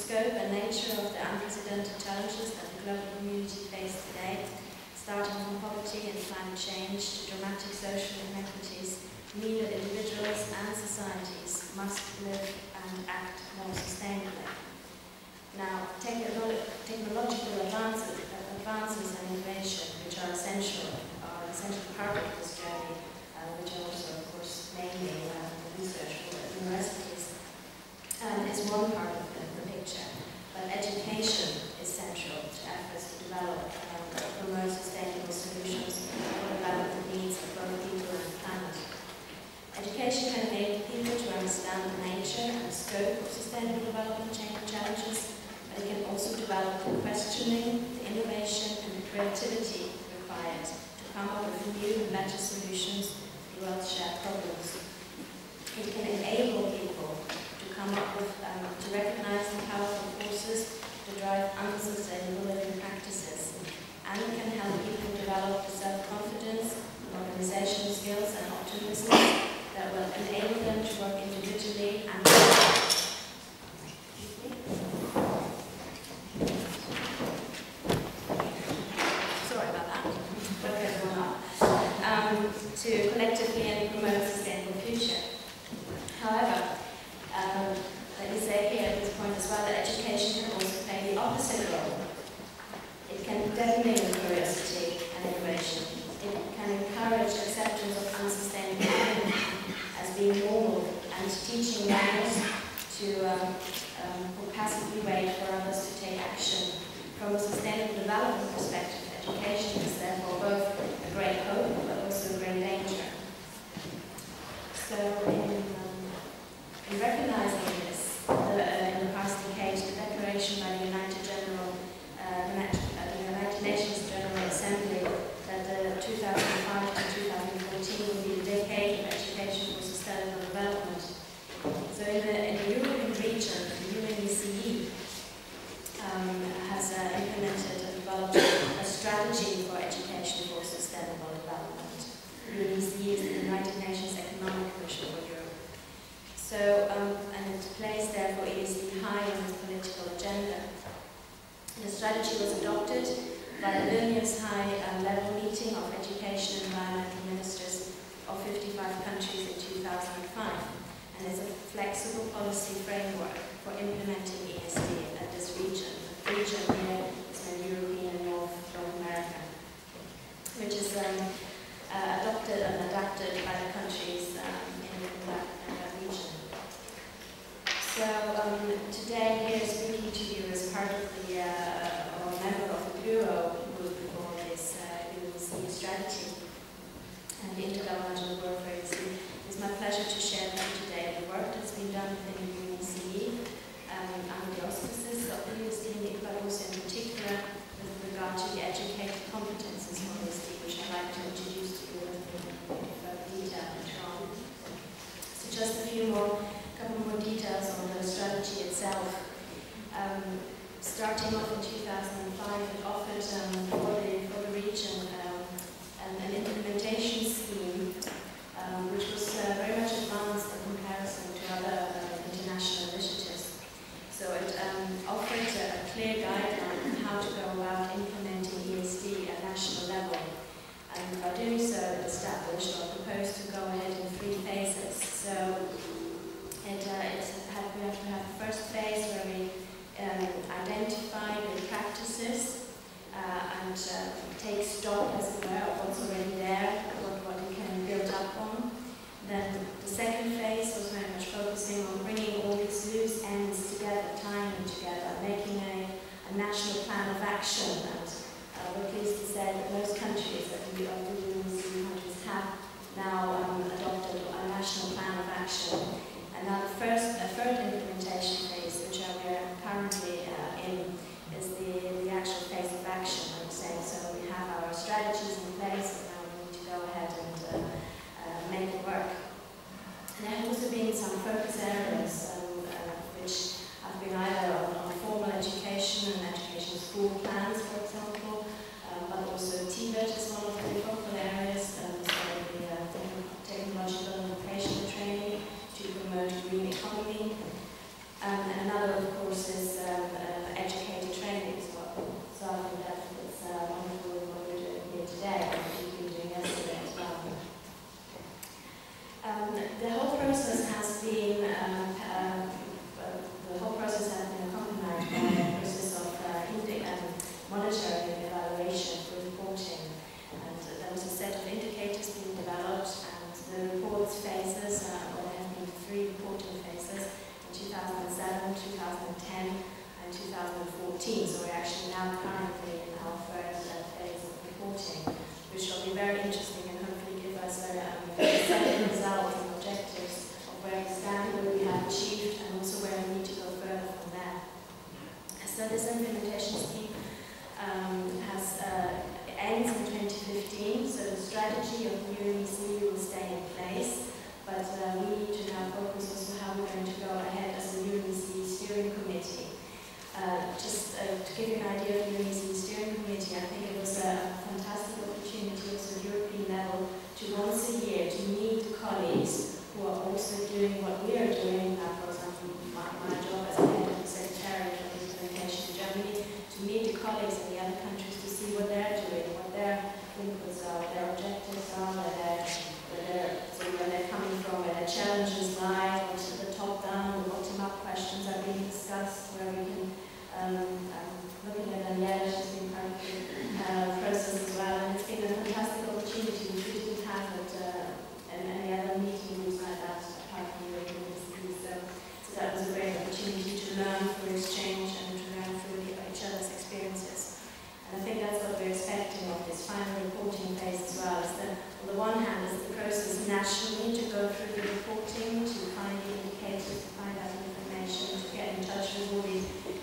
scope and nature of the unprecedented challenges that the global community faces today, starting from poverty and climate change to dramatic social inequities, mean that individuals and societies must live and act more sustainably. Now, technological advances and innovation, which are essential part of this journey, which are also, of course, mainly research for universities, is one part of the picture. But education is central to efforts to develop and promote sustainable solutions for development needs of both people and the planet. Education can enable people to understand the nature and scope of sustainable development challenges, but it can also develop the questioning, the innovation, and the creativity required to come up with new and better solutions to Earth's shared problems. It can enable people to come up with, to recognize the powerful forces to drive unsustainable living practices, and it can help people develop the self-confidence, organizational skills, and optimism that will enable them to work individually and to collectively and promote a sustainable future. However, let me say here at this point as well that education can also play the opposite role. It can detonate curiosity and innovation. It can encourage acceptance of unsustainable living as being normal and teaching learners to passively wait for others to take action. From a sustainable development perspective, education is therefore both a great hope but also a great danger. So in recognizing this, in the past decade, the declaration by the United Nations General Assembly that 2005 to 2014 will be the decade of education for sustainable development. So in the European region, the UNECE has implemented and developed a strategy for education for sustainable development. UNECE is the United Nations Economic Commission for Europe. So, and it plays therefore ESD high on the political agenda. The strategy was adopted by the Vilnius high-level meeting of education and environmental ministers of 55 countries in 2005, and is a flexible policy framework for implementing ESD at this region. The region here is in European and North America, which is adopted and adapted by the countries in that region. So today here speaking to you as part of the, or a member of the Bureau group for this UNECE strategy and the intergovernmental work for ESD, it's my pleasure to share with you today the work that's been done within the UNECE under the auspices of the UNECE, but also in particular with regard to the educated competences for ESD, which I'd like to introduce to you in further detail later on. So just a couple more details on the strategy itself. Starting off in 2005, it offered for the region an implementation scheme which was very much advanced in comparison to other international initiatives. So it offered a clear guideline on how to go about implementing ESD at national level. And by doing so, it established or proposed to go ahead in 3 phases. So we have to have the first phase where we identify the practices and take stock, as it were, of what's already there, what we can build up on. Then the second phase was very much focusing on bringing all these loose ends together, tying them together, making a national plan of action. And we're pleased to say that most countries of the UNECE countries have now adopted a national plan of action. And now the third implementation phase, which we are currently in, is the actual phase of action, I would say. So we have our strategies in place, and now we need to go ahead and make it work. And there have also been some focus areas which have been either on formal education and education school plans, for example, but also TVET is one of the focal areas, so the technological and vocational training to promote green economy. And another, of course, is now currently in our third phase of reporting, which will be very interesting and hopefully give us a set of results and objectives of where we stand, what we have achieved, and also where we need to go further from there. So this implementation scheme ends in 2015, so the strategy of the UNECE will stay in place, but we need to now focus also how we're going to go ahead as a UNECE steering committee. Just to give you an idea of the UNECE steering committee, I think it was a fantastic opportunity also at European level to once a year to meet colleagues who are also doing what we are doing. For example, my job as head of the Secretariat of Implementation in Germany, to meet the colleagues in the other countries to see what they're doing, what their inputs are, what their objectives are, where they're coming from, where their challenges lie, what the top-down, the bottom-up questions are being discussed, where we can looking at Daniela, she's been part of the process as well, and it's been a fantastic opportunity which we didn't have at any other meeting groups like that apart from the European. So that was a great opportunity to learn through exchange and to learn through each other's experiences. And I think that's what we're expecting of this final reporting phase as well, is that on the one hand is the process nationally to go through the reporting, to find the indicators, to find out information, to get in touch with all the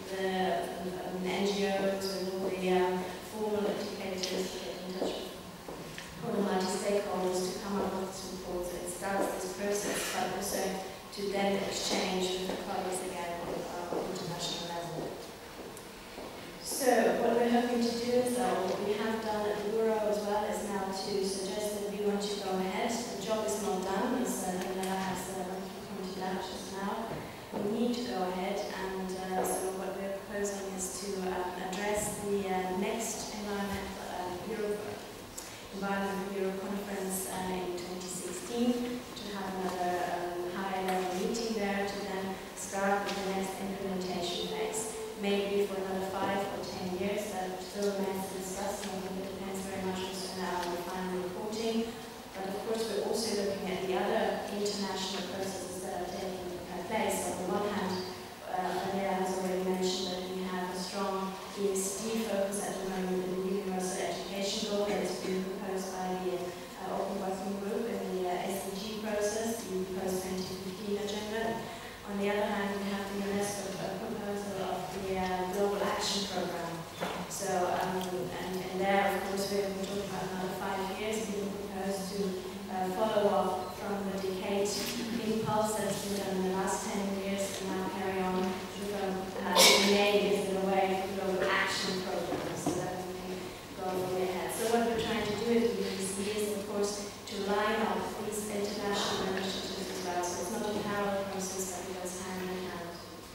NGOs and all the formal indicators, to get in touch with all the multi-stakeholders to come up with this report. So it starts this process, but also to then exchange with the colleagues again on international level. So what we're hoping to do is, what we have done at the Bureau as well, is now to suggest that we want to go ahead. The job is not done, as Daniela has pointed out just now. We need to go ahead, and so what we're proposing is to address the next Environment Bureau Conference in 2016, to have another high-level meeting there, to then start with the next implementation phase. Maybe for another 5 or 10 years, that still remains to discuss, and I think it depends very much also now on the final reporting. But of course, we're also looking at the other international processes that are taking place. On the one hand, Daniela has already mentioned that we have a strong ESG focus at the moment in the Universal Education Law that is being proposed by the Open Working Group in the SDG process, the post-2015 agenda. On the other hand, we have the UNESCO proposal of the Global Action Programme. So, and there, of course, we're talking about another 5 years being proposed to follow up from the decade impulse that's been done in the last 10 years and now carry on with the name in a way for Global Action Programme, so that we can go all the way ahead. So what we're trying to do with these is, of course, to line up these international initiatives as well. So it's not a parallel process that goes hand in hand.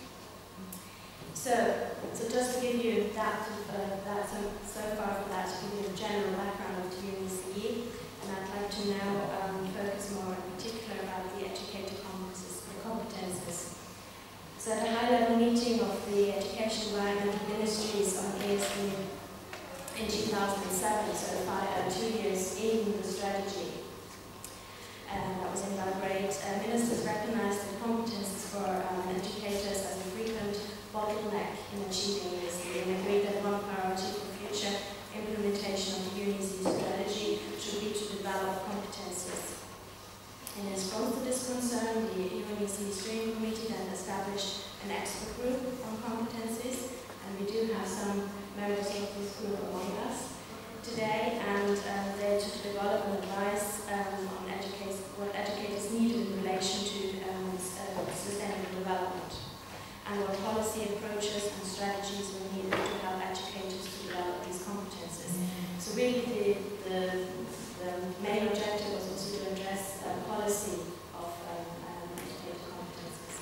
So just to give you that so far for that, to give you a general background of the UNECE, and I'd like to now focus more in particular about the educator competences. So at a high-level meeting of the Education Environmental Ministries on ESG in 2007, so 2 years in the strategy, that was in Belgrade, ministers recognized the competences for educators as a frequent bottleneck in achieving this, and agreed that one priority for future implementation of the UNECE strategy should be to develop competences. In response to this concern, the UNECE Steering Committee then established an expert group on competences, and we do have some members of this group among us today, and they took develop and advise on what educators needed in relation to sustainable development, and what policy approaches and strategies were needed to help educators to develop these competences. So really the main objective was also to address policy of educator competences.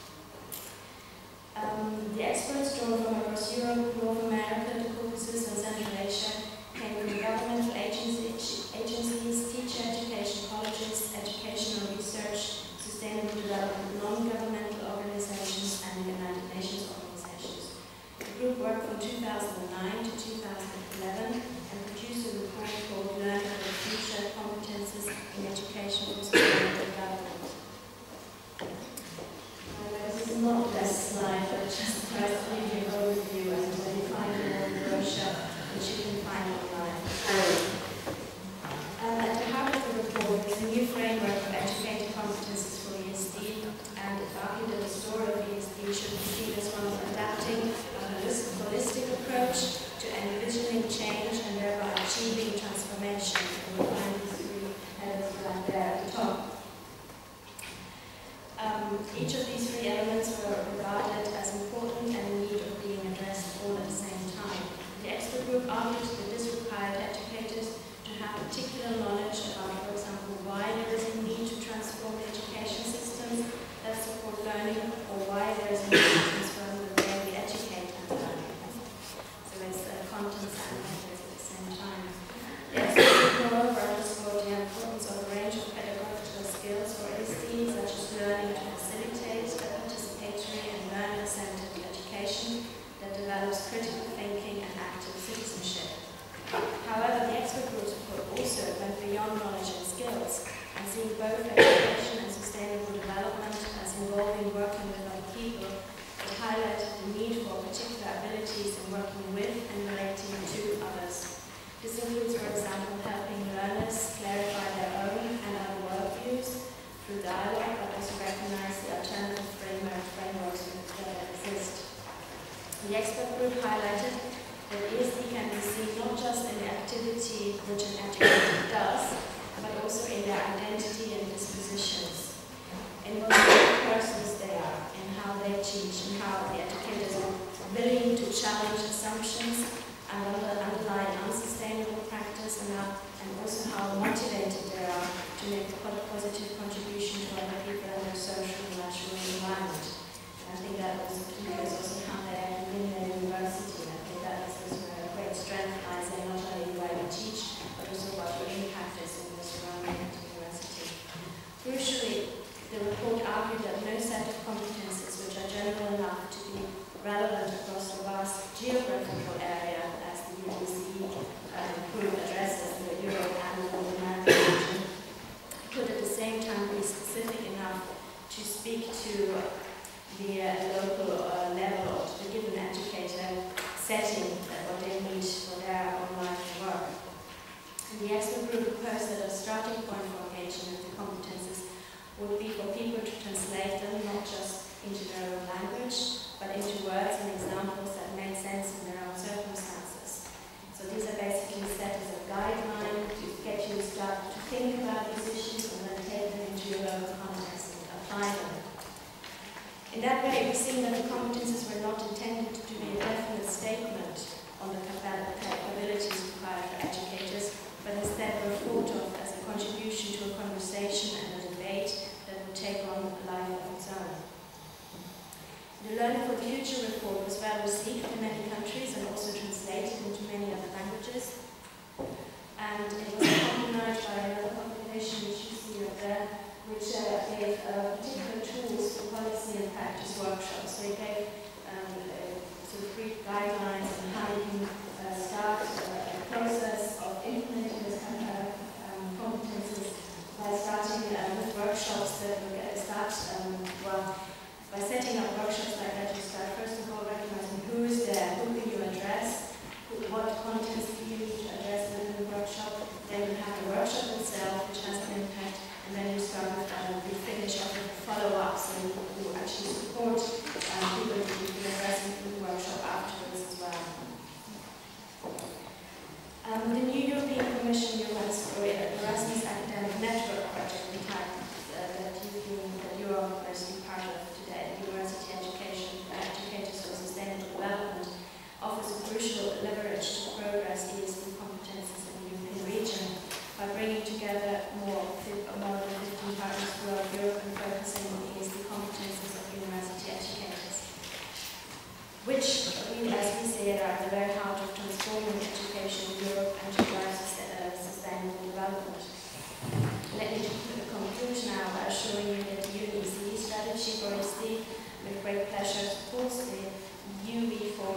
The experts drawn from across Europe, North America, the Caucasus and Central Asia came from governmental agencies, teacher education colleges, educational research, sustainable development, non-governmental organizations and United Nations organizations. The group worked from 2009 to 2011 and produced a report called Learning for the Future Competences in Education for Sustainable Development. This is not this slide, but just tries to give you an overview, and you find more in the argued that this required educators to have particular knowledge about, for example, why there is a need to transform education systems that support learning, or why there is a need to transform the way we educate and learn. So it's contents and methods at the same time. The expert, moreover, underscored the importance of a range of pedagogical skills or SDs, such as learning to facilitate a participatory and learner-centered education that develops critical thinking and active citizenship. However, the expert group also went beyond knowledge and skills, and seeing both education and sustainable development as involving working with other people, it highlighted the need for particular abilities in working with and relating to others. This includes, for example, helping learners clarify their own and other worldviews through dialogue, but also recognize the alternative frameworks that exist. The expert group highlighted that ESD can be seen not just in the activity which an educator does, but also in their identity and dispositions, in what kind of persons they are, and how they teach, and how the educators are willing to challenge assumptions and underline unsustainable practice, and also how motivated they are to make a positive contribution to other people and their social and natural environment. And I think that also is also how they act within their university. And I think that is also a great strength lies in not only the way we teach, but also what we impact is in the surrounding university. Crucially, the report argued that no set of competences which are general enough to be relevant across a vast geographical area as the UBC group addresses the Europe and the North American region could at the same time be specific enough to speak to the local level or to the given educator setting that what they need for their online work. And the expert group proposed that a starting point for engaging with the competences would be for people to translate them not just into their own language, but into words and examples that make sense in their own circumstances. So these are basically set as a guideline to get you started to think about these issues and then take them into your local context and apply them. In that way, we've seen that the competences were not intended to be a definite statement on the capabilities required for educators, but instead were thought of as a contribution to a conversation and a debate that would take on a life of its own. The Learning for the Future report was well received in many countries and also translated into many other languages. And it was accompanied by another publication which you see up there, which gave particular tools for policy and practice workshops. So it gave sort of brief guidelines on how you can start a process of implementing these competences by starting with workshops that will start, by setting up workshops like that. You start first of all recognizing who is there, who can you address, what contents do you need to address in the workshop. Then you have the workshop itself, which has an impact, and then you start with, you finish off with follow-ups and you actually support people who can address the workshop afterwards as well. The new European Commission Erasmus Academic Network project that you are mostly part of today, University Educators for Sustainable Development, offers a crucial leverage to progress ESD competences in the European region by bringing together more than 15 partners throughout Europe and focusing on ESD competences of university educators, which, as we see it, are at the very heart of transforming education in Europe and to drive sustainable development. Let me conclude now by showing you that the UEC strategy for ESD with great pleasure supports the UV4